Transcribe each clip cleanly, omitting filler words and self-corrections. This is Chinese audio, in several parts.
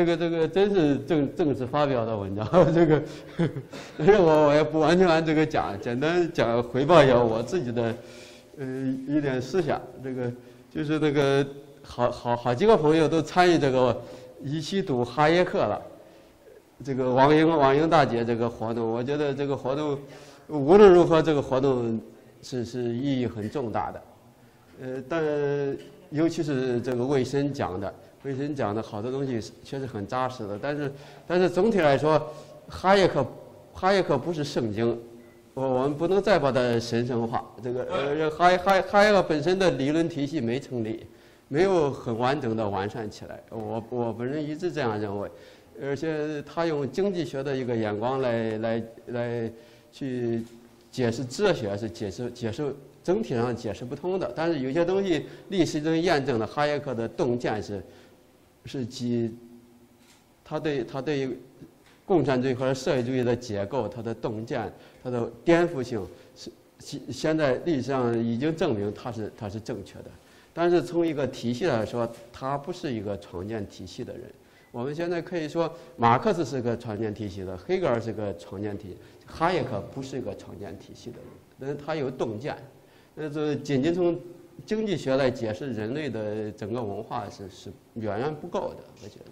这个真是正式发表的文章，这个，但是我也不完全按这个讲，简单讲汇报一下我自己的一点思想。这个就是那个好几个朋友都参与这个一起读哈耶克了，这个网英大姐这个活动，我觉得这个活动无论如何这个活动是意义很重大的，但尤其是这个卫生讲的好多东西确实很扎实的，但是总体来说，哈耶克不是圣经，我们不能再把它神圣化。这个哈耶克本身的理论体系没成立，没有很完整的完善起来。我本人一直这样认为，而且他用经济学的一个眼光来去解释哲学，是解释整体上解释不通的。但是有些东西历史中验证了哈耶克的洞见是基他对共产主义或者社会主义的结构，他的洞见，他的颠覆性是现在历史上已经证明他是正确的。但是从一个体系来说，他不是一个创建体系的人。我们现在可以说，马克思是个创建体系的，黑格尔是个创建体系，哈耶克不是一个创建体系的人，但是他有洞见。这仅仅从经济学来解释人类的整个文化是远远不够的，我觉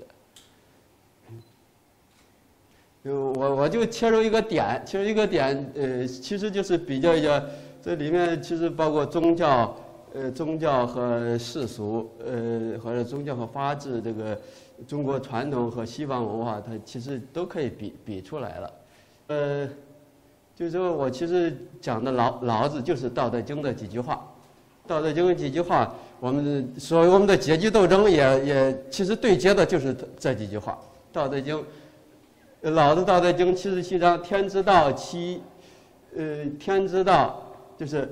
得。我就切入一个点，其实就是比较一下，这里面其实包括宗教和世俗，或者宗教和法治，这个中国传统和西方文化，它其实都可以比出来了。就是说我其实讲的老子就是《道德经》的几句话，《道德经》几句话，我们的阶级斗争也其实对接的就是这几句话，《道德经》。老子《道德经》77章，天之道，天之道就是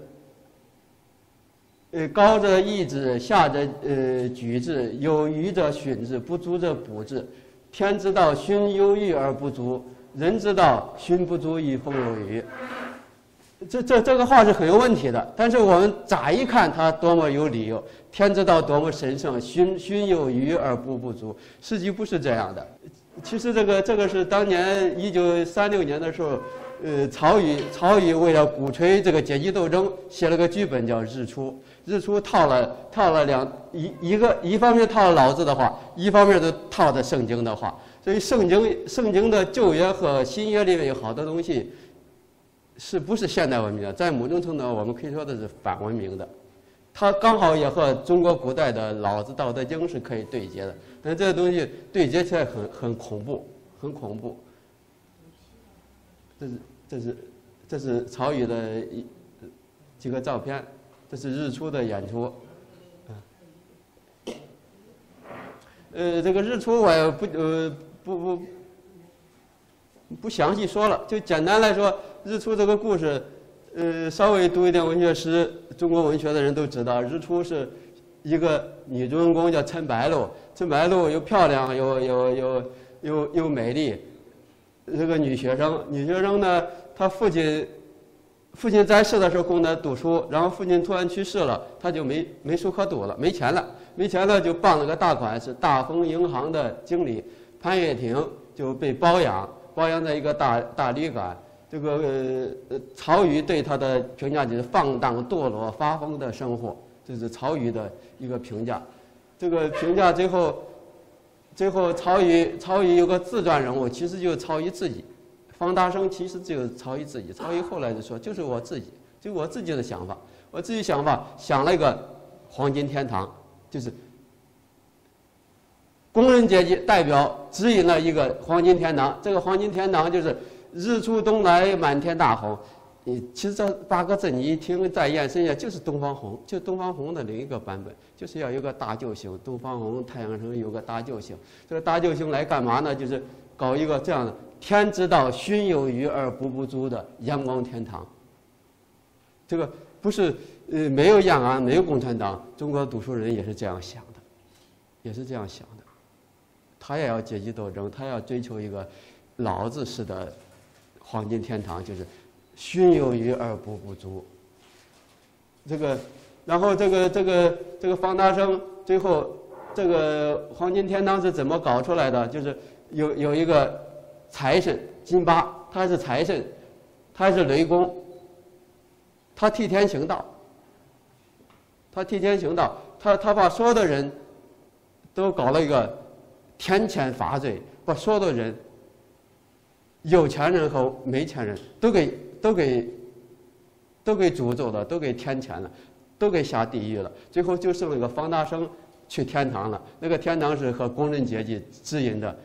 高者抑之，下者举之，有余者训之，不足者补之。天之道，训有余而不足；人之道，训不足以奉有余。这个话是很有问题的，但是我们乍一看它多么有理由，天之道多么神圣，训有余而不足，实际不是这样的。其实这个是当年1936年的时候，曹禺为了鼓吹这个阶级斗争，写了个剧本叫《日出》。日出套了一方面套了老子的话，一方面就套着圣经的话。所以圣经的旧约和新约里面有好多东西，是不是现代文明的？在某种程度上，我们可以说的是反文明的。它刚好也和中国古代的老子《道德经》是可以对接的，但这个东西对接起来很恐怖，很恐怖。这是曹禺的几个照片，这是日出的演出。这个日出我也不详细说了，就简单来说，日出这个故事，稍微读一点文学史，中国文学的人都知道，日出是一个女主人公叫陈白露，陈白露又漂亮又美丽，这个女学生呢，她父亲在世的时候供她读书，然后父亲突然去世了，她就没书可读了，没钱了就傍了个大款，是大丰银行的经理潘岳亭，就被包养在一个大旅馆。这个曹禺对他的评价就是放荡堕落发疯的生活，这是曹禺的一个评价。这个评价最后曹禺有个自传人物，其实就是曹禺自己。方大生其实只有曹禺自己。曹禺后来就说，就是我自己，就我自己的想法。我自己想法想了一个黄金天堂，就是工人阶级代表指引了一个黄金天堂。这个黄金天堂就是日出东来满天大红。其实这8个字你一听再延伸一下，就是东方红，就东方红的另一个版本，就是要有个大救星，东方红太阳上有个大救星。这个大救星来干嘛呢？就是搞一个这样的天之道，训有余而不足的阳光天堂。这个不是没有延安，没有共产党，中国读书人也是这样想的，他也要阶级斗争，他要追求一个老子式的黄金天堂，就是训有余而不足。然后这个方大生最后这个黄金天堂是怎么搞出来的？就是有一个财神金巴，他是财神，他是雷公，他替天行道。他把所有的人都搞了一个天谴罚罪，把所有的人，有钱人和没钱人都给诅咒了，都给天谴了，都给下地狱了。最后就剩那个方大生去天堂了。那个天堂是和工人阶级指引的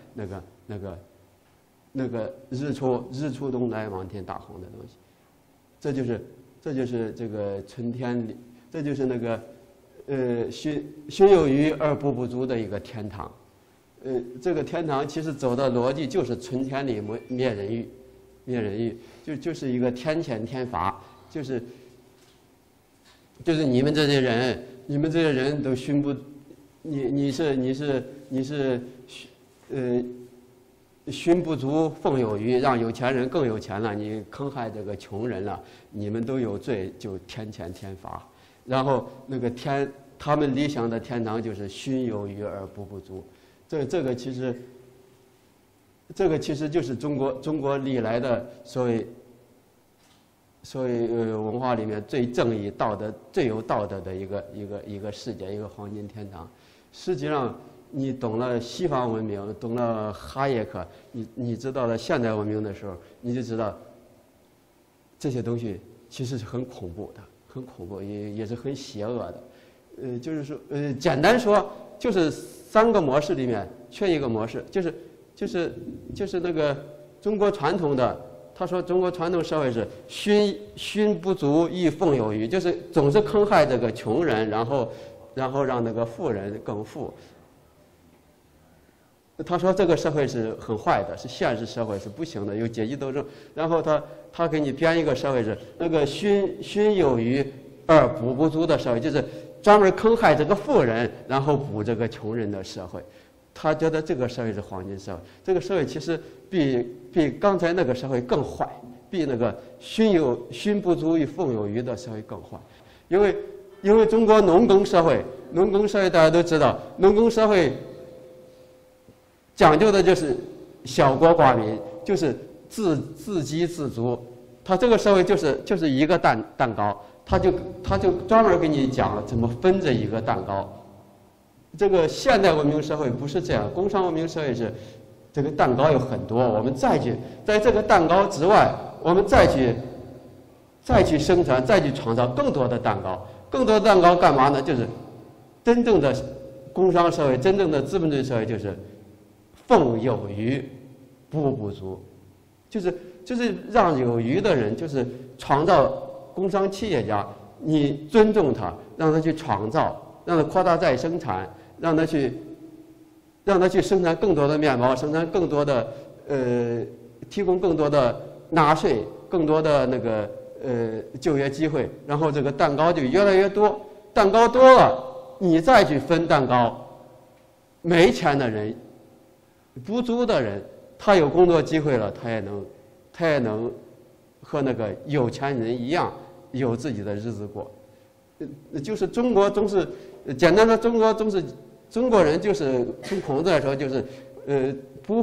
那个日出东来望天大红的东西。这就是这个春天里，这就是那个熏有余而补不足的一个天堂。这个天堂其实走的逻辑就是春天里灭人欲，就是一个天谴天罚，就是你们这些人都熏不，你是熏不足奉有余，让有钱人更有钱了，你坑害这个穷人了，你们都有罪，就天谴天罚。然后那个他们理想的天堂就是熏有余而补不足。这个其实就是中国历来的所谓文化里面最正义、最有道德的一个世界，一个黄金天堂。实际上，你懂了西方文明，懂了哈耶克，你知道了现代文明的时候，你就知道这些东西其实是很恐怖的，很恐怖，也是很邪恶的。就是说，简单说，就是3个模式里面缺一个模式，就是那个中国传统的，他说中国传统社会是熏不足以奉有余，就是总是坑害这个穷人，然后让那个富人更富。他说这个社会是很坏的，是现实社会，是不行的，有阶级斗争。然后他给你编一个社会是那个熏有余而补不足的社会，就是专门坑害这个富人，然后补这个穷人的社会。他觉得这个社会是黄金社会，这个社会其实比刚才那个社会更坏，比那个熏不足以奉有余的社会更坏。因为中国农耕社会大家都知道，农耕社会讲究的就是小国寡民，就是自给自足。他这个社会就是一个蛋糕，他就专门给你讲怎么分这一个蛋糕。这个现代文明社会不是这样，工商文明社会是这个蛋糕有很多，我们再去在这个蛋糕之外，我们再去生产，再去创造更多的蛋糕。更多的蛋糕干嘛呢？就是真正的工商社会，真正的资本主义社会就是奉有余补不足，就是让有余的人，就是创造工商企业家，你尊重他，让他去创造，让他扩大再生产，让他去生产更多的面包，生产更多的提供更多的纳税，更多的那个就业机会，然后这个蛋糕就越来越多。蛋糕多了，你再去分蛋糕，没钱的人、不足的人，他有工作机会了，他也能和那个有钱人一样有自己的日子过。就是中国总是简单的中国人就是从孔子来说就是不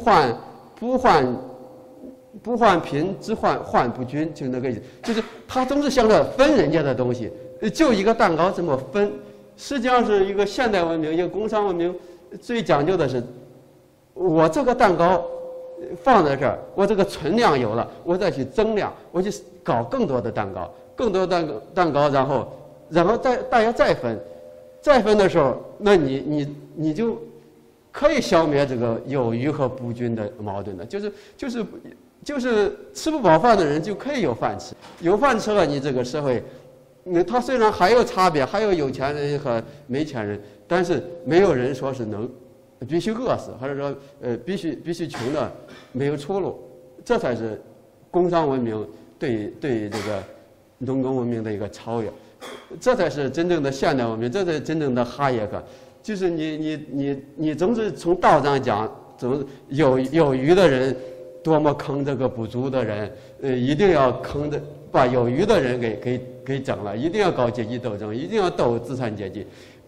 患贫，只患不均，就那个意思。就是他总是想着分人家的东西，就一个蛋糕怎么分？实际上是一个现代文明，一个工商文明最讲究的是，我这个蛋糕放在这儿，我这个存量有了，我再去增量，我去搞更多的蛋糕，然后大家再分的时候，那你就可以消灭这个有余和不均的矛盾的，就是吃不饱饭的人就可以有饭吃，有饭吃了，你这个社会，他虽然还有差别，还有有钱人和没钱人，但是没有人说是必须饿死，或者说必须穷的没有出路。这才是工商文明对这个农耕文明的一个超越，这才是真正的现代文明，这才是真正的哈耶克。就是你总是从道上讲，总有余的人多么坑这个不足的人，一定要坑的把有余的人给整了，一定要搞阶级斗争，一定要斗资产阶级。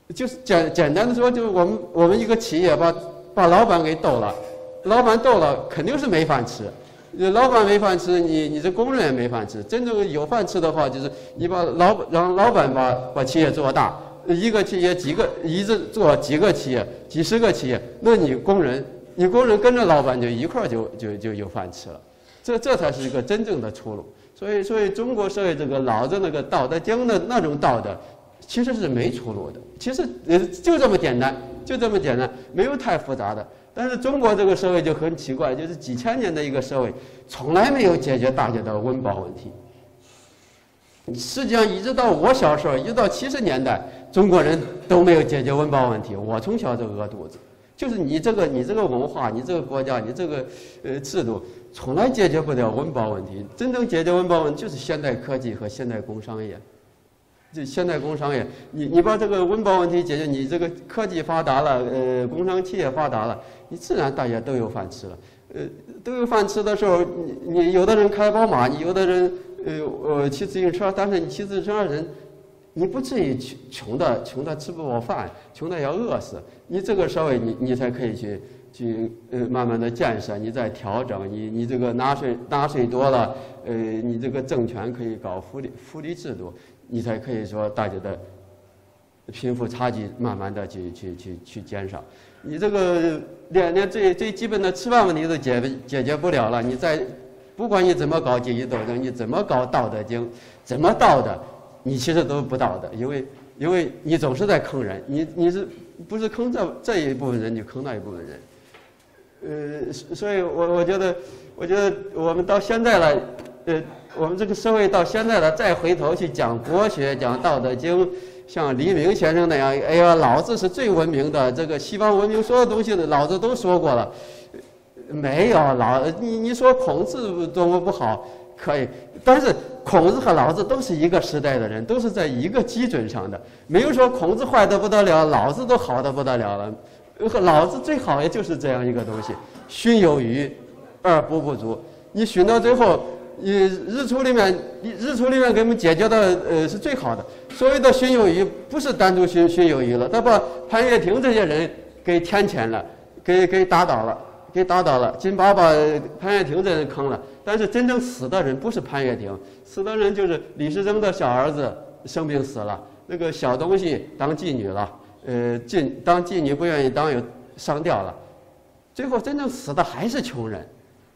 就是简单的说，就是我们一个企业把老板给斗了，老板斗了肯定是没饭吃。老板没饭吃，你这工人也没饭吃。真正有饭吃的话，就是你让老板把企业做大，一个企业一直做几个企业、几十个企业，那你工人跟着老板就一块就有饭吃了。这才是一个真正的出路。所以中国社会这个老子那个《道德经》的那种道德，其实是没出路的。其实就这么简单，没有太复杂的。但是中国这个社会就很奇怪，就是几千年的一个社会，从来没有解决大家的温饱问题。实际上，一直到我小时候，一直到70年代，中国人都没有解决温饱问题。我从小就饿肚子，就是你这个文化，你这个国家，你这个制度，从来解决不了温饱问题。真正解决温饱问题，就是现代科技和现代工商业。就现代工商业，你把这个温饱问题解决，你这个科技发达了，工商企业发达了，你自然大家都有饭吃了。都有饭吃的时候，你有的人开宝马，你有的人骑自行车，但是你骑自行车的人，你不至于穷的吃不饱饭，穷的要饿死。你这个社会你才可以去慢慢的建设，你再调整，你这个纳税多了，你这个政权可以搞福利制度。你才可以说大家的贫富差距慢慢的去减少。你这个连最基本的吃饭问题都解决不了了，不管你怎么搞阶级斗争，你怎么搞道德经，怎么道德，你其实都不道德，因为你总是在坑人，你是不是坑这一部分人，就坑那一部分人。所以我觉得我们到现在了，我们这个社会到现在了，再回头去讲国学、讲《道德经》，像黎明先生那样，哎呀，老子是最文明的，这个西方文明所有东西老子都说过了。没有你说孔子多么不好，可以，但是孔子和老子都是一个时代的人，都是在一个基准上的，没有说孔子坏得不得了，老子都好得不得了了。老子最好也就是这样一个东西，训有余而补不足。你训到最后，日出里面给我们解决的是最好的。所谓的训有余，不是单独训有余了，他把潘岳亭这些人给天谴了，给打倒了，金巴把潘岳亭这人坑了。但是真正死的人不是潘岳亭，死的人就是李时珍的小儿子生病死了，那个小东西当妓女了。当妓女不愿意当，又上吊了，最后真正死的还是穷人，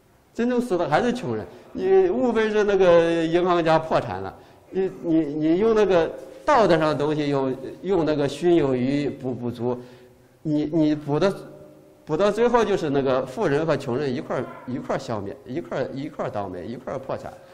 你无非是那个银行家破产了，你用那个道德上的东西，用那个训有余补不足，你补到最后就是那个富人和穷人一块消灭，一块倒霉，一块破产。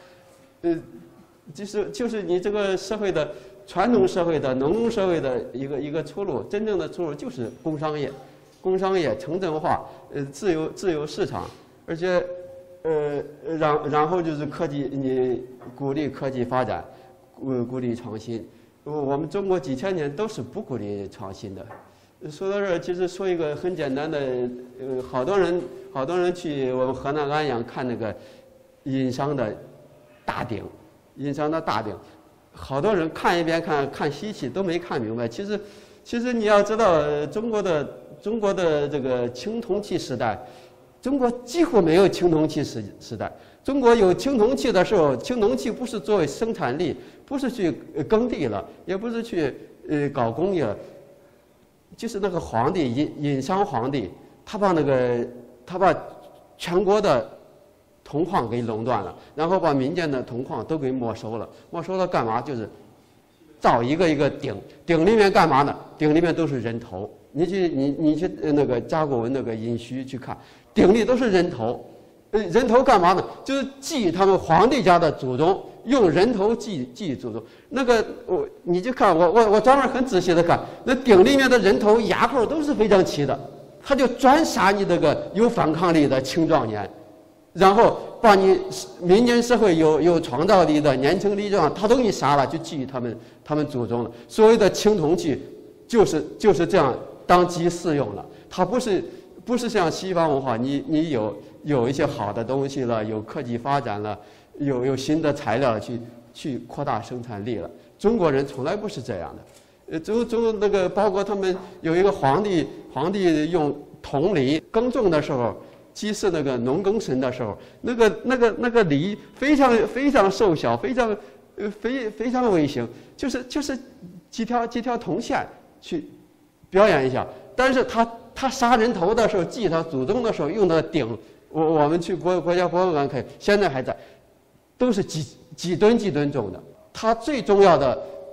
就是你这个社会的传统社会的农耕社会的一个出路，真正的出路就是工商业城镇化，自由市场，而且然后就是科技，你鼓励科技发展，鼓励创新。我们中国几千年都是不鼓励创新的。说到这儿，其实说一个很简单的，好多人去我们河南安阳看那个殷商的大鼎，好多人看一遍看稀奇，都没看明白。其实你要知道，中国的这个青铜器时代，中国几乎没有青铜器时代。中国有青铜器的时候，青铜器不是作为生产力，不是去耕地了，也不是去搞工业了，就是那个皇帝殷商皇帝，他把全国的铜矿给垄断了，然后把民间的铜矿都给没收了。没收了干嘛？就是造一个鼎，鼎里面干嘛呢？鼎里面都是人头。你去那个甲骨文那个殷墟去看，鼎里都是人头。人头干嘛呢？就是祭他们皇帝家的祖宗，用人头祭祖宗。那个你就看我专门很仔细的看，那鼎里面的人头牙口都是非常齐的，他就专杀你这个有反抗力的青壮年。然后把你民间社会有创造力的年轻力壮，他都给你杀了，就基于他们祖宗了。所谓的青铜器，就是这样当祭祀用了。它不是像西方文化，你有一些好的东西了，有科技发展了，有新的材料去扩大生产力了。中国人从来不是这样的。 那个包括他们有一个皇帝用铜犁耕种的时候，祭祀那个农耕神的时候，那个犁非常瘦小，非常微型，就是几条铜线去表演一下。但是他杀人头的时候，祭他祖宗的时候用的鼎，我们去国家博物馆看，现在还在，都是几吨重的。它最重要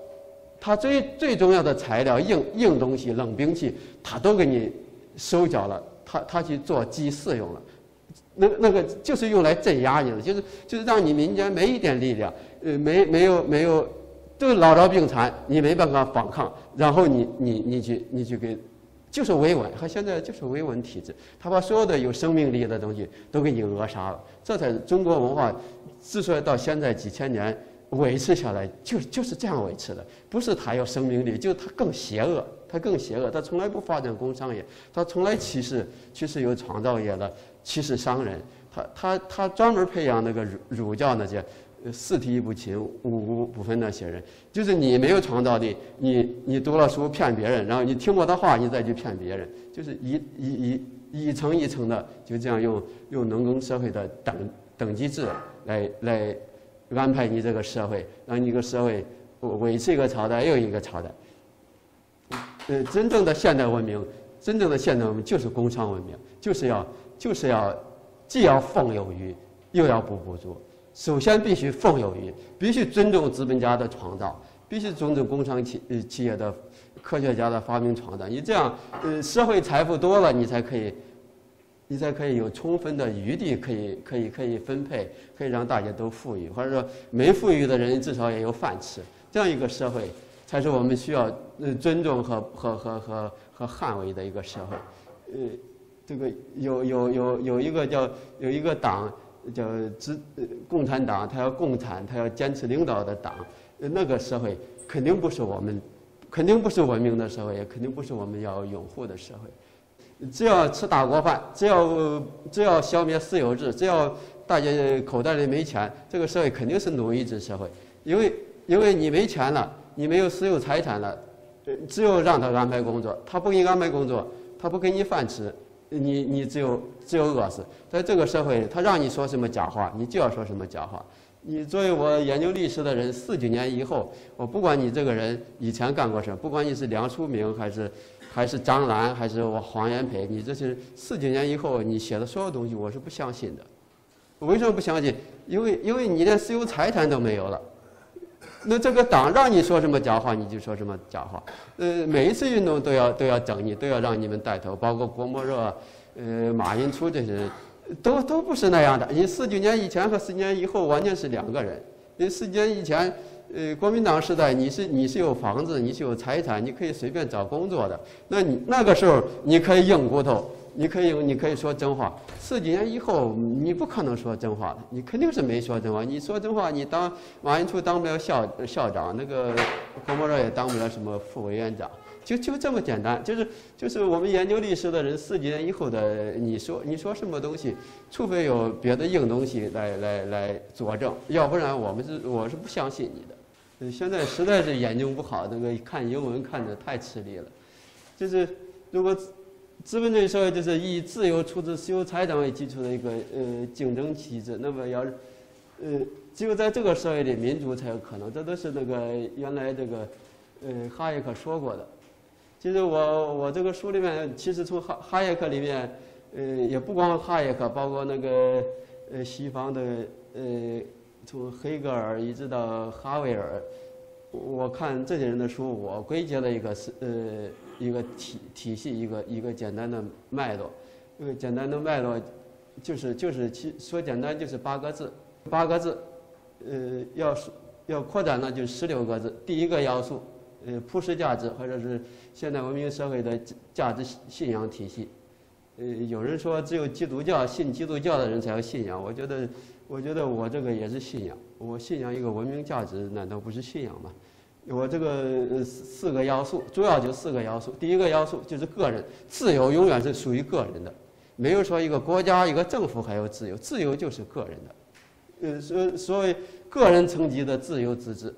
的材料硬东西冷兵器，它都给你收缴了，它去做祭祀用了。那个就是用来镇压你的，就是让你民间没一点力量，没有，都老弱病残，你没办法反抗，然后你去给，就是维稳，和现在就是维稳体制，他把所有的有生命力的东西都给你扼杀了，这才是中国文化之所以到现在几千年维持下来，就是这样维持的，不是它有生命力，就是它更邪恶，它从来不发展工商业，它从来歧视有创造业的。歧视商人，他专门培养那个儒教那些四体不勤、五不分那些人，就是你没有创造力，你读了书骗别人，然后你听我的话，你再去骗别人，就是一层一层的就这样用农耕社会的等级制来安排你这个社会，让你这个社会维持一个朝代又一个朝代。真正的现代文明就是工商文明，就是要既要奉有余，又要不足。首先必须奉有余，必须尊重资本家的创造，必须尊重工商企业的科学家的发明创造。你这样，社会财富多了，你才可以有充分的余地可以分配，可以让大家都富裕，或者说没富裕的人至少也有饭吃。这样一个社会，才是我们需要尊重和捍卫的一个社会。这个有一个党叫共产党，他要共产，他要坚持领导的党，那个社会肯定不是文明的社会，也肯定不是我们要拥护的社会。只要吃大锅饭，只要消灭私有制，只要大家口袋里没钱，这个社会肯定是奴役制社会。因为你没钱了，你没有私有财产了，只有让他安排工作，他不给你安排工作，他不给你饭吃。你只有饿死，在这个社会，他让你说什么假话，你就要说什么假话。你作为我研究历史的人，40年以后，我不管你这个人以前干过什么，不管你是梁漱溟还是张澜还是我黄炎培，你这是40年以后你写的所有东西，我是不相信的。为什么不相信？因为你连私有财产都没有了。那这个党让你说什么假话，你就说什么假话。每一次运动都要整你，都要让你们带头，包括郭沫若、马寅初这些人，都不是那样的。你49年以前和40年以后完全是两个人。40年以前，国民党时代你是有房子，你是有财产，你可以随便找工作的。那你那个时候你可以硬骨头，你可以说真话。40年以后，你不可能说真话的，你肯定是没说真话。你说真话，你马寅初当不了校长，那个郭沫若也当不了什么副委员长，就这么简单。就是我们研究历史的人，40年以后的你说什么东西，除非有别的硬东西来佐证，要不然我是不相信你的。现在实在是眼睛不好，那个看英文看着太吃力了。就是如果资本主义社会就是以自由处置私有财产为基础的一个竞争机制，那么只有在这个社会里，民主才有可能。这都是那个原来这个哈耶克说过的。其实我这个书里面，其实从哈耶克里面，也不光哈耶克，包括那个西方的从黑格尔一直到哈维尔，我看这些人的书，我归结了一个体系，一个简单的脉络。一个简单的脉络就是说简单就是8个字，8个字。要扩展呢就是16个字。第一个要素，普世价值，或者是现代文明社会的价值信仰体系。有人说只有基督教信基督教的人才有信仰，我觉得我这个也是信仰。我信仰一个文明价值，难道不是信仰吗？我这个4个要素，主要就4个要素。第一个要素就是个人自由，永远是属于个人的，没有说一个国家一个政府还有自由，自由就是个人的。所谓个人层级的自由自治，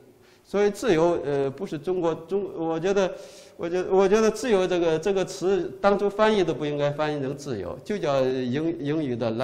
所以自由不是我觉得自由这个词当初翻译都不应该翻译成自由，就叫英语的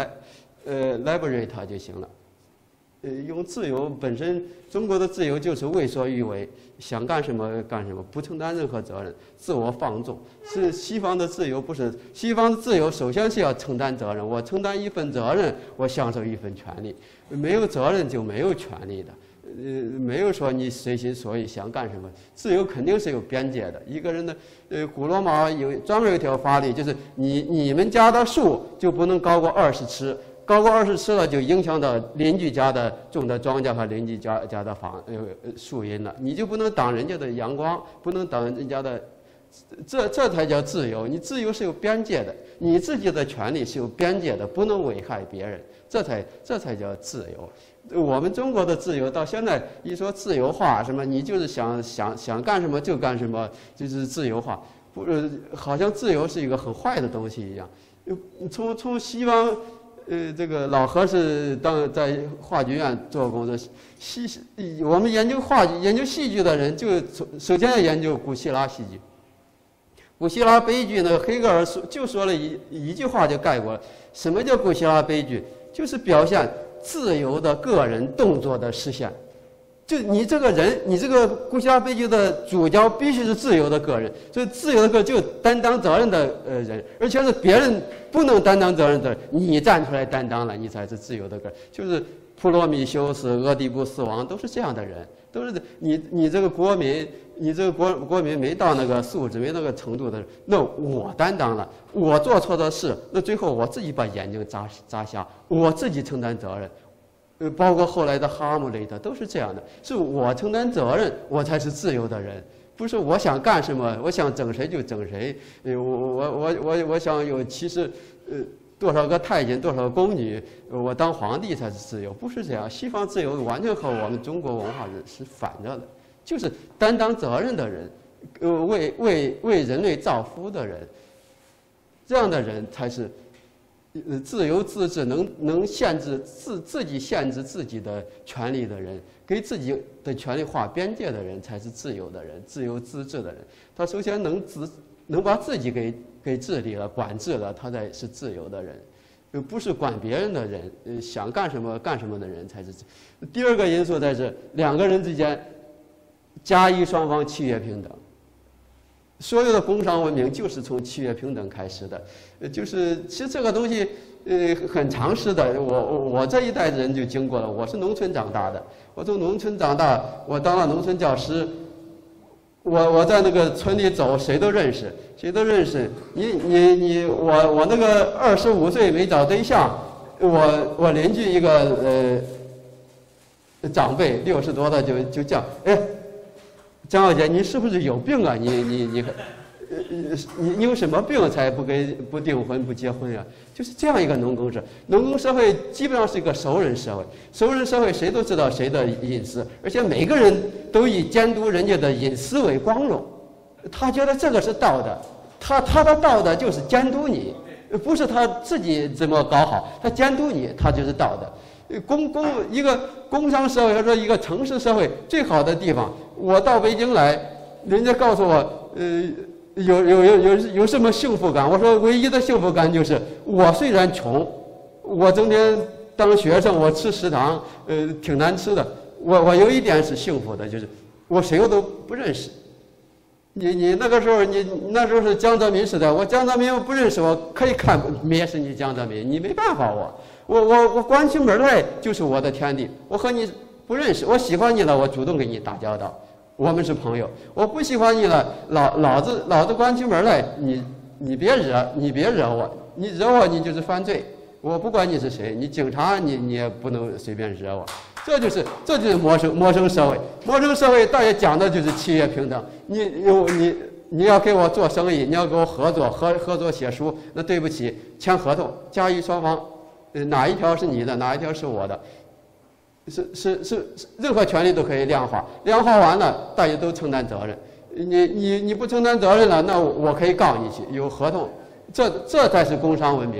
liberate 就行了。用自由本身，中国的自由就是为所欲为，想干什么干什么，不承担任何责任，自我放纵。是西方的自由不是？西方的自由首先是要承担责任，我承担一份责任，我享受一份权利。没有责任就没有权利的。没有说你随心所欲想干什么，自由肯定是有边界的。一个人的，古罗马专门有一条法律，就是你们家的树就不能高过20尺，高过20尺了就影响到邻居家的种的庄稼和邻居家的树荫了，你就不能挡人家的阳光，不能挡人家的，这才叫自由。你自由是有边界的，你自己的权利是有边界的，不能危害别人，这才叫自由。我们中国的自由到现在一说自由化，什么你就是想干什么就干什么，就是自由化，好像自由是一个很坏的东西一样。从西方，这个老何是在话剧院做工作，我们研究戏剧的人就首先要研究古希腊戏剧。古希腊悲剧呢，黑格尔就说了一句话就概括了，什么叫古希腊悲剧？就是表现自由的个人动作的实现。就你这个人，你这个古希腊悲剧的主角必须是自由的个人，所以自由的个人就担当责任的人，而且是别人不能担当责任的人，你站出来担当了，你才是自由的个人。就是普罗米修斯、俄狄浦斯王都是这样的人，都是你这个国民，你这个国民没到那个素质，没那个程度的人，那我担当了，我做错的事，那最后我自己把眼睛眨瞎，我自己承担责任。包括后来的哈姆雷特都是这样的，是我承担责任，我才是自由的人，不是我想干什么，我想整谁就整谁。我想有其实，多少个太监，多少个宫女，我当皇帝才是自由，不是这样。西方自由完全和我们中国文化是反着的，就是担当责任的人，为人类造福的人，这样的人才是。自由自治能限制自己限制自己的权利的人，给自己的权利划边界的人，才是自由的人，自由自治的人。他首先能把自己给治理了、管制了，他才是自由的人，不是管别人的人，想干什么干什么的人才是。第二个因素在这，两个人之间，甲乙双方契约平等。所有的工商文明就是从契约平等开始的，就是其实这个东西，很常识的。我这一代人就经过了。我是农村长大的，我从农村长大，我当了农村教师。我在那个村里走，谁都认识，谁都认识。我那个25岁没找对象，我邻居一个长辈60多的就讲，哎。张小姐，你是不是有病啊？你有什么病才不订婚不结婚呀？就是这样一个农耕社，农耕社会基本上是一个熟人社会，熟人社会谁都知道谁的隐私，而且每个人都以监督人家的隐私为光荣，他觉得这个是道德，他的道德就是监督你，不是他自己怎么搞好，他监督你，他就是道德。一个工商社会或者说一个城市社会最好的地方，我到北京来，人家告诉我，有什么幸福感？我说唯一的幸福感就是我虽然穷，我整天当学生，我吃食堂，挺难吃的。我有一点是幸福的，就是我谁都不认识。你那个时候，你那时候是江泽民时代，我江泽民我不认识，我可以看蔑视你江泽民，你没办法我关起门来就是我的天地，我和你不认识，我喜欢你了，我主动跟你打交道，我们是朋友。我不喜欢你了，老子关起门来，你别惹我，你惹我你就是犯罪，我不管你是谁，你警察你也不能随便惹我。这就是陌生社会，陌生社会大家讲的就是契约平等。你要给我做生意，你要给我合作写书，那对不起，签合同，甲乙双方。哪一条是你的，哪一条是我的，是任何权利都可以量化，量化完了大家都承担责任。你不承担责任了，那我可以告你去，有合同，这才是工商文明。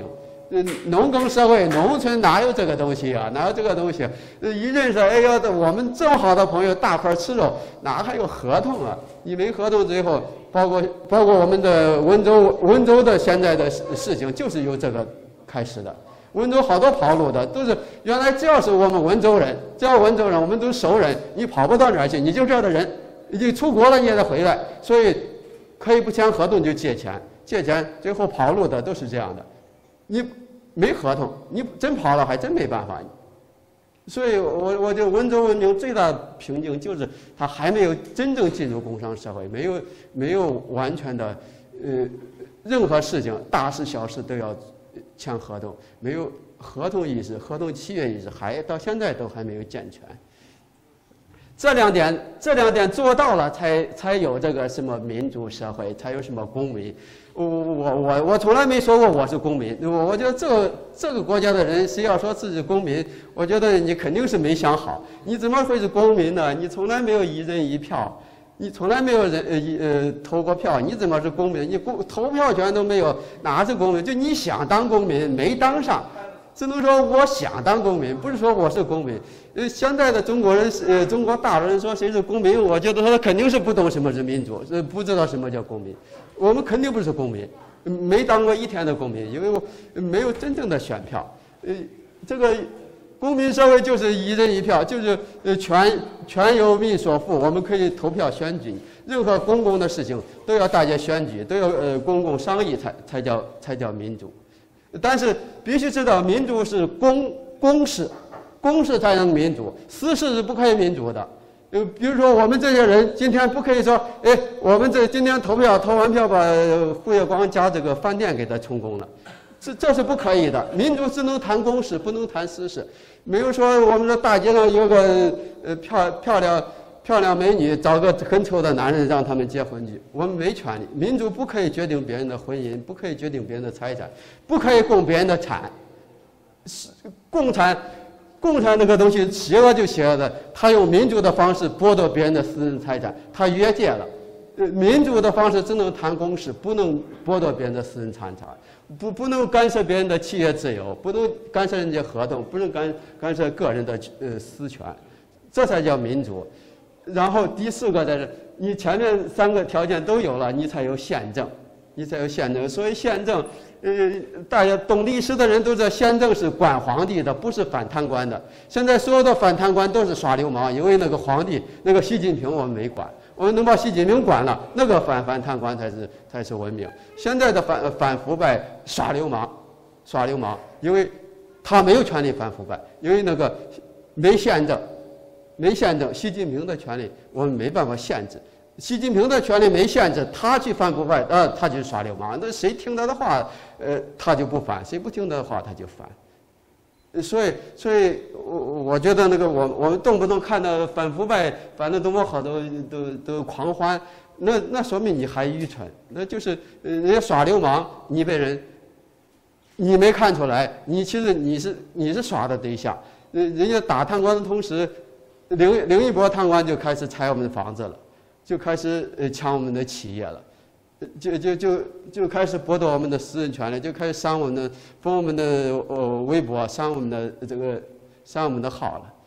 农耕社会，农村哪有这个东西啊？哪有这个东西？一认识，哎呀，我们这么好的朋友，大块吃肉，哪还有合同啊？一没合同之后，包括我们的温州的现在的事情，就是由这个开始的。温州好多跑路的，都是原来只要是我们温州人，我们都是熟人，你跑不到哪儿去，你就这儿的人，你出国了你也得回来，所以可以不签合同就借钱，最后跑路的都是这样的。你没合同，你真跑了还真没办法。所以我觉得温州文明最大的瓶颈就是它还没有真正进入工商社会，没有完全的任何事情大事小事都要签合同，没有合同意识、合同契约意识，到现在都还没有健全。这两点做到了，才有这个什么民主社会，才有什么公民。我从来没说过我是公民。我觉得这个国家的人，谁要说自己公民，我觉得你肯定是没想好。你怎么会是公民呢？你从来没有一人一票，你从来没有投过票，你怎么是公民？你投票权都没有，哪是公民？就你想当公民没当上。只能说我想当公民，不是说我是公民。现在的中国人，中国大陆人说谁是公民，我觉得他肯定是不懂什么是民主，不知道什么叫公民。我们肯定不是公民，没当过一天的公民，因为我没有真正的选票。这个公民社会就是一人一票，就是全由民所赋，我们可以投票选举，任何公共的事情都要大家选举，都要公共商议才叫民主。但是必须知道，民主是公事才能民主，私事是不可以民主的。比如说我们这些人今天不可以说，哎，我们今天投完票把傅月光家这个饭店给他充公了，这是不可以的。民主只能谈公事，不能谈私事。没有说我们说大街上有个漂亮美女，找个很丑的男人让他们结婚去，我们没权利。民主不可以决定别人的婚姻，不可以决定别人的财产，不可以供别人的产。共产这个东西邪恶就邪恶的，他用民主的方式剥夺别人的私人财产，他越界了。民主的方式只能谈公事，不能剥夺别人的私人财产，不能干涉别人的企业自由，不能干涉人家合同，不能干涉个人的私权，这才叫民主。然后第四个在这，你前面三个条件都有了，你才有宪政，所以宪政，大家懂历史的人都知道，宪政是管皇帝的，不是反贪官的。现在所有的反贪官都是耍流氓，因为那个皇帝，那个习近平我们没管，我们能把习近平管了，那个反贪官才是文明。现在的反腐败耍流氓，因为他没有权利反腐败，因为那个没宪政。习近平的权利我们没办法限制，习近平的权利没限制，他去反腐败，他就耍流氓。那谁听他的话，他就不反；谁不听他的话，他就反。所以我觉得那个我们动不动看到反腐败反正多么好，都狂欢，那说明你还愚蠢，那就是人家耍流氓，你被人你没看出来，其实你是耍的对象。人家打贪官的同时，另一波贪官就开始拆我们的房子了，就开始抢我们的企业了，就开始剥夺我们的私人权利，就开始封我们的微博，删我们的号了。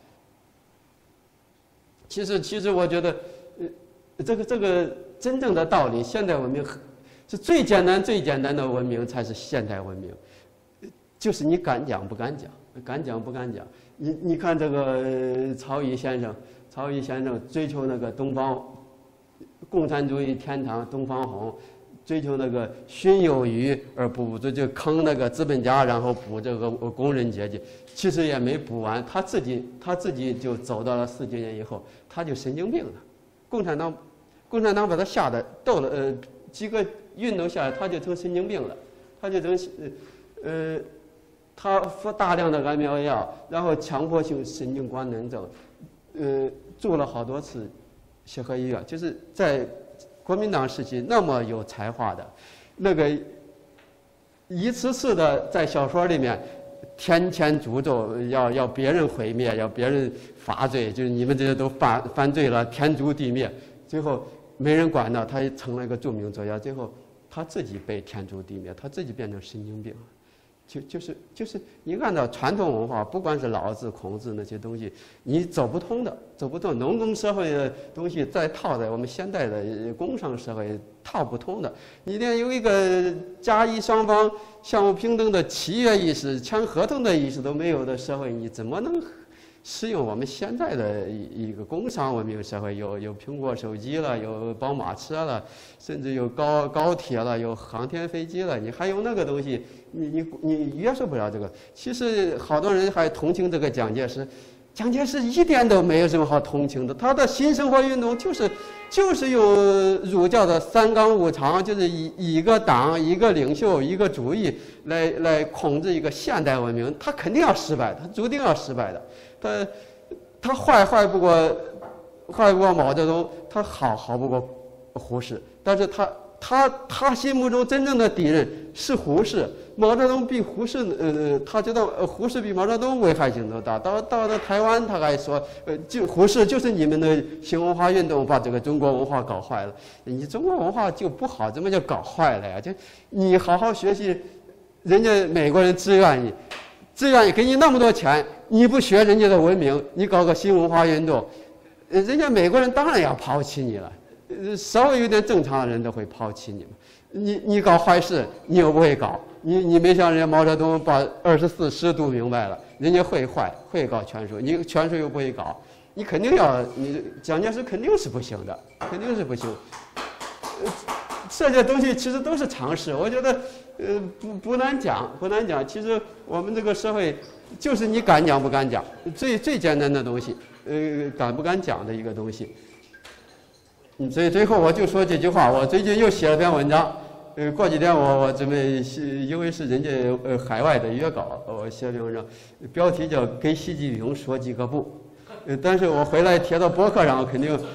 其实我觉得，这个真正的道理，现代文明是最简单的文明才是现代文明，就是你敢讲不敢讲，敢讲不敢讲。你看这个曹禺先生追求那个东方共产主义天堂东方红，追求那个熏有余而不就坑那个资本家，然后补这个工人阶级，其实也没补完，他自己就走到了40年以后，他就神经病了。共产党把他吓得斗了，几个运动下来，他就成神经病了，他就成他服大量的安眠药，然后强迫性神经官能症，住了好多次协和医院。就是在国民党时期那么有才华的，那个一次次的在小说里面天谴诅咒，要别人毁灭，要别人罚罪，就是你们这些都犯罪了，天诛地灭。最后没人管他，他也成了一个著名作家。最后他自己被天诛地灭，他自己变成神经病了。 就是你按照传统文化，不管是老子、孔子那些东西，你走不通的，走不通。农耕社会的东西再套在我们现代的工商社会套不通的。你连有一个甲乙双方相互平等的契约意识、签合同的意识都没有的社会，你怎么能适用我们现在的一个工商文明社会？有苹果手机了，有宝马车了，甚至有高铁了，有航天飞机了，你还有那个东西，你约束不了这个。其实好多人还同情这个蒋介石，蒋介石一点都没有什么好同情的。他的新生活运动就是用儒教的三纲五常，就是一个党、一个领袖、一个主义来控制一个现代文明，他肯定要失败，他注定要失败的。他坏不过毛泽东，他好不过胡适，但是他心目中真正的敌人是胡适。毛泽东比胡适，他觉得胡适比毛泽东危害性都大。到了台湾，他还说，就胡适就是你们的新文化运动把这个中国文化搞坏了。你中国文化就不好，怎么就搞坏了呀？就你好好学习，人家美国人只愿意给你那么多钱，你不学人家的文明，你搞个新文化运动，人家美国人当然要抛弃你了。稍微有点正常的人都会抛弃你们。你搞坏事，你又不会搞，你没像人家毛泽东把24诗读明白了，人家会搞权术，你权术又不会搞，你肯定要蒋介石肯定是不行的，肯定是不行。这些东西其实都是常识，我觉得不难讲。其实我们这个社会就是你敢讲不敢讲，最简单的东西，敢不敢讲的一个东西。所以最后我就说这句话，我最近又写了篇文章，过几天我准备，因为是人家海外的约稿，我写篇文章，标题叫给习近平说几个不，但是我回来贴到博客上，肯定，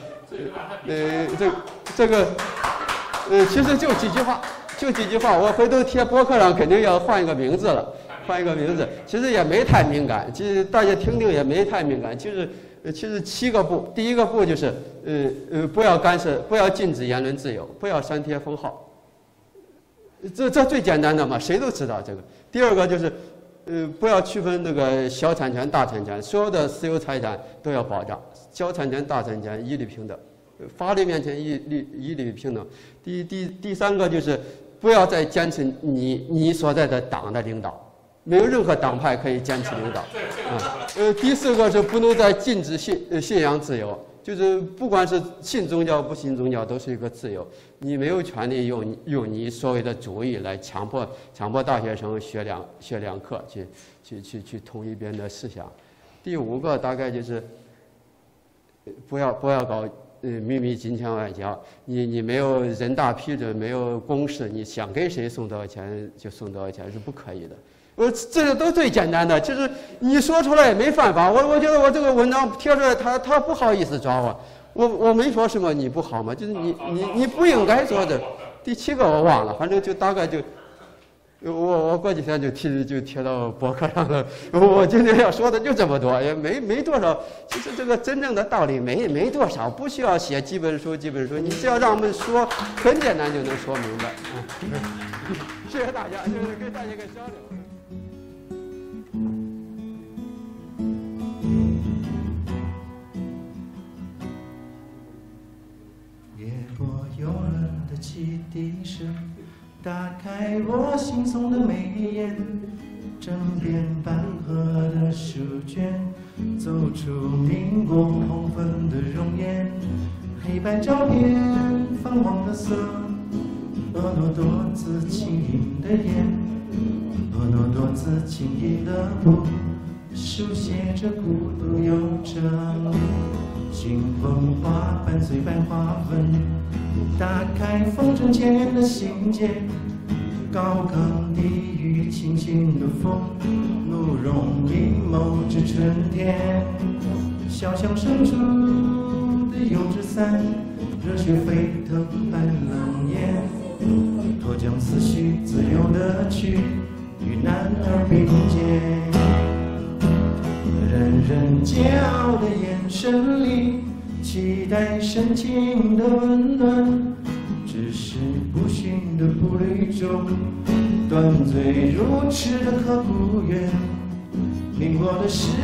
这个其实就几句话，我回头贴博客上肯定要换一个名字了，其实也没太敏感，其实大家听听也没太敏感，其实7个不，第一个不就是不要干涉，不要禁止言论自由，不要删帖封号，这最简单的嘛，谁都知道这个。第二个就是不要区分那个小产权大产权，所有的私有财产都要保障，小产权大产权一律平等，法律面前一律平等。第三个就是不要再坚持你所在的党的领导，没有任何党派可以坚持领导。第四个是不能再禁止信仰自由，就是不管是信宗教不信宗教都是一个自由，你没有权利用你所谓的主义来强迫大学生学两课去统一别人的思想。第五个大概就是不要搞秘密金钱外交，你没有人大批准，没有公示，你想给谁送多少钱就送多少钱是不可以的。这个都最简单的，就是你说出来也没犯法。我觉得我这个文章贴出来，他不好意思抓我没说什么你不好吗？就是你不应该说的。第7个我忘了，反正就大概就我过几天就贴到博客上了。我今天要说的就这么多，也没多少。其实这个真正的道理没多少，不需要写几本书，你只要让我们说，很简单就能说明白。谢谢大家，就是跟大家一个交流。 汽笛声打开我心中的每一页，枕边斑驳的书卷，走出民国红粉的容颜，黑白照片泛黄的色，婀娜多姿轻盈的眼，婀娜多姿轻盈的步，书写着孤独忧伤，清风花瓣随白花纹。打开风筝前的信笺，高亢低语轻轻的风，怒容明眸之春天，小巷深处的油纸伞，热血沸腾般冷眼，脱缰思绪自由的去，与男儿并肩，人人煎熬的眼神里，期待深情的温暖，只是不寻的步履中， 断嘴如痴的刻不远，民国的世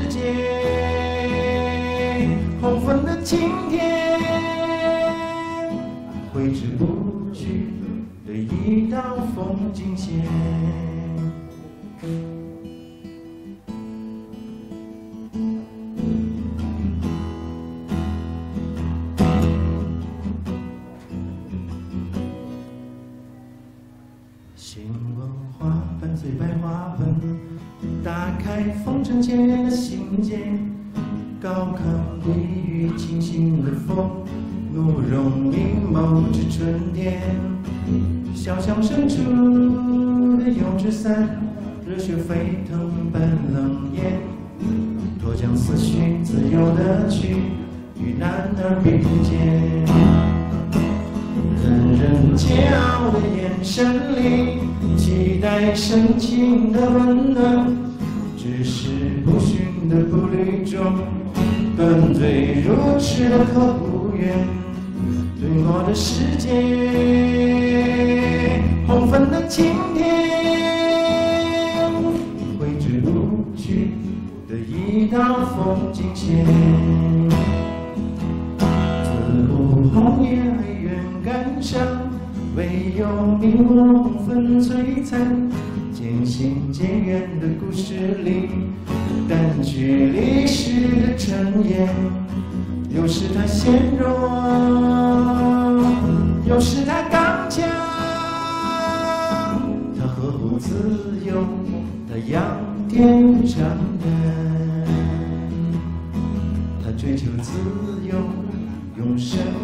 界，红粉的晴天，挥之不去的一道风景线。新文化伴随白话文，打开风筝前的信笺，高亢低语清新的风，怒容明眸之春天，小巷深处的油纸伞，热血沸腾般冷眼，脱缰思绪自由的去与男儿并肩。人人桀骜的眼神里，期待深情的温暖，只是不驯的步履中，断嘴如痴的刻不远，对我的世界，红粉的晴天，挥之不去的一道风景线，自不红叶感伤，唯有你我红粉璀璨，渐行渐远的故事里，淡去历史的陈言。有时它纤弱，有时它刚强，它呵护自由，它仰天长叹，它追求自由，永生。